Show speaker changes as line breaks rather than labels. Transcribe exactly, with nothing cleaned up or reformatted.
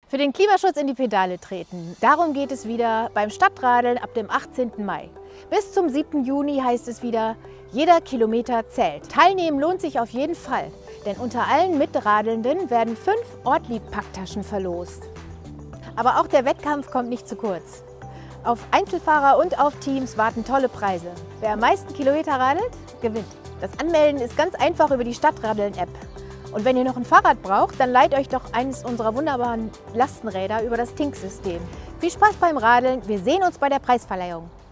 Für den Klimaschutz in die Pedale treten. Darum geht es wieder beim Stadtradeln ab dem achtzehnten Mai. Bis zum siebten Juni heißt es wieder, jeder Kilometer zählt. Teilnehmen lohnt sich auf jeden Fall, denn unter allen Mitradelnden werden fünf Ortlieb-Packtaschen verlost. Aber auch der Wettkampf kommt nicht zu kurz. Auf Einzelfahrer und auf Teams warten tolle Preise. Wer am meisten Kilometer radelt, gewinnt. Das Anmelden ist ganz einfach über die Stadtradeln-App. Und wenn ihr noch ein Fahrrad braucht, dann leiht euch doch eines unserer wunderbaren Lastenräder über das Tink-System. Viel Spaß beim Radeln, wir sehen uns bei der Preisverleihung.